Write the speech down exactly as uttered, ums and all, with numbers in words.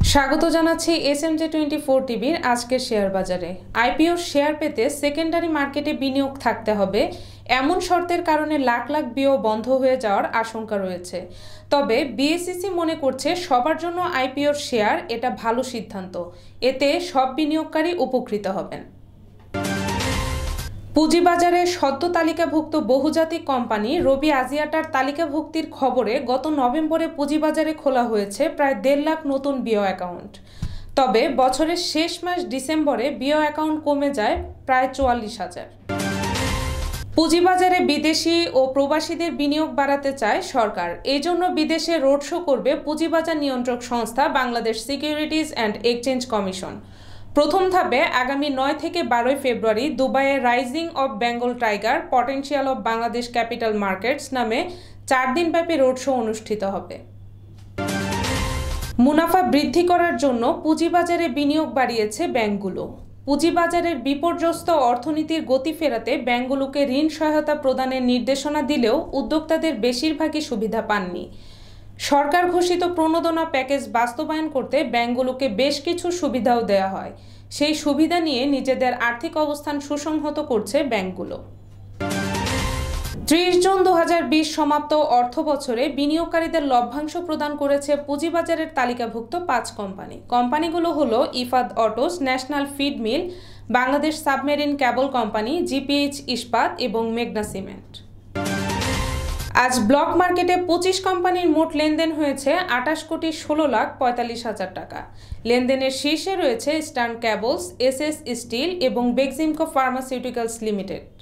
স্বাগত জানাচ্ছি SMJ twenty four টিভির আজকের শেয়ার বাজারে। আইপিও শেয়ার পেতে সেকেন্ডারি মার্কেটে বিনিয়োগ থাকতে হবে এমন শর্তের কারণে লাখ লাখ বিও বন্ধ হয়ে যাওয়ার আশঙ্কা রয়েছে। তবে বিএসইসি মনে করছে সবার জন্য আইপিওর শেয়ার এটা ভালো সিদ্ধান্ত, এতে সব বিনিয়োগকারী উপকৃত হবেন। পুঁজিবাজারে সদ্য তালিকাভুক্ত বহুজাতিক কোম্পানি রবি আজিয়াটার তালিকাভুক্তির খবরে গত নভেম্বরে পুঁজিবাজারে খোলা হয়েছে প্রায় দেড় লাখ নতুন বিও অ্যাকাউন্ট। তবে বছরের শেষ মাস ডিসেম্বরে বিও অ্যাকাউন্ট কমে যায় প্রায় চুয়াল্লিশ হাজার। পুঁজিবাজারে বিদেশি ও প্রবাসীদের বিনিয়োগ বাড়াতে চায় সরকার, এই জন্য বিদেশে রোড শো করবে পুঁজিবাজার নিয়ন্ত্রক সংস্থা Bangladesh securities and exchange commission. প্রথম ধাপে আগামী নয় থেকে বারোই ফেব্রুয়ারি দুবাইয়ে rising of Bengal tiger potential of Bangladesh capital markets নামে চার দিনব্যাপী রোড শো অনুষ্ঠিত হবে। মুনাফা বৃদ্ধি করার জন্য পুঁজিবাজারে বিনিয়োগ বাড়িয়েছে ব্যাংকগুলো। পুঁজিবাজারের বিপর্যস্ত অর্থনীতির গতি ফেরাতে ব্যাংকগুলোকে ঋণ সহায়তা প্রদানের নির্দেশনা দিলেও উদ্যোক্তাদের বেশিরভাগই সুবিধা পাননি। সরকার ঘোষিত প্রণোদনা প্যাকেজ বাস্তবায়ন করতে ব্যাংকগুলোকে বেশ কিছু সুবিধাও দেওয়া হয়। সেই সুবিধা নিয়ে নিজেদের আর্থিক অবস্থান সুসংহত করছে ব্যাংকগুলো। ত্রিশ জুন দু হাজার বিশ সমাপ্ত অর্থ বছরে বিনিয়োগকারীদের লভ্যাংশ প্রদান করেছে পুঁজিবাজারের তালিকাভুক্ত পাঁচ কোম্পানি। কোম্পানিগুলো হলো Ifad autos, national feed mill, Bangladesh submarine cable company, GPH Ispat এবং মেঘনা সিমেন্ট। আজ ব্লক মার্কেটে পঁচিশ কোম্পানির মোট লেনদেন হয়েছে আটাশ কোটি ষোলো লাখ পঁয়তাল্লিশ হাজার টাকা। লেনদেনের শীর্ষে রয়েছে eastern cables, S S steel এবং বেক্সিমকো ফার্মাসিউটিক্যালস লিমিটেড।